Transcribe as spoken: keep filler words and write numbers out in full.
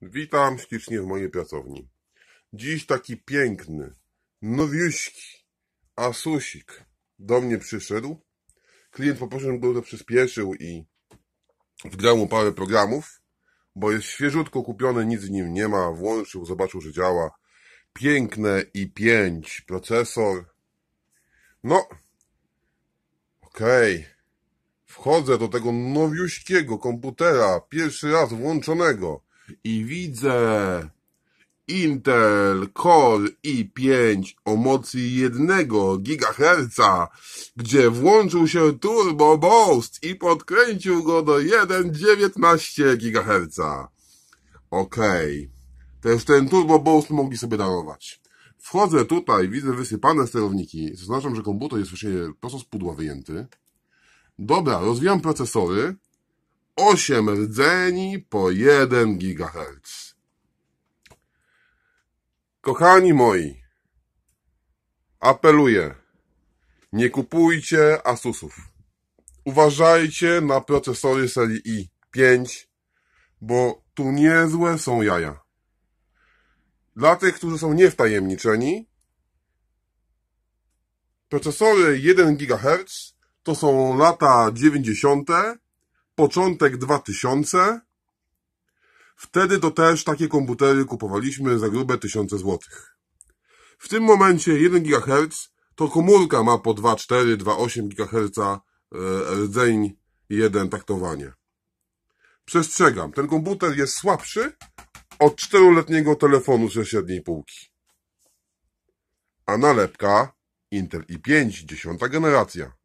Witam ślicznie w mojej pracowni. Dziś taki piękny, nowiuśki Asusik do mnie przyszedł. Klient poprosił, żebym go to przyspieszył i wgrał mu parę programów, bo jest świeżutko kupiony, nic w nim nie ma. Włączył, zobaczył, że działa. Piękne i pięć procesor. No, okej. Okay. Wchodzę do tego nowiuśkiego komputera, pierwszy raz włączonego i widzę Intel Core i pięć o mocy jednego gigaherca, gdzie włączył się Turbo Boost i podkręcił go do jeden przecinek dziewiętnaście gigaherca. Okej. Też ten Turbo Boost mogli sobie darować. Wchodzę tutaj, widzę wysypane sterowniki. Zaznaczam, że komputer jest właśnie prosto z pudła wyjęty. Dobra, rozwijam procesory. osiem rdzeni po jeden gigaherc. Kochani moi, apeluję, nie kupujcie Asusów. Uważajcie na procesory serii i pięć, bo tu niezłe są jaja. Dla tych, którzy są niewtajemniczeni, procesory jeden gigaherc to są lata dziewięćdziesiąte, początek dwa tysiące. Wtedy to też takie komputery kupowaliśmy za grube tysiące złotych. W tym momencie jeden gigaherc to komórka ma po dwa przecinek cztery, dwa przecinek osiem gigaherca rdzeń jeden taktowanie. Przestrzegam, ten komputer jest słabszy od czteroletniego telefonu ze średniej półki. A nalepka Intel i pięć, dziesiąta generacja.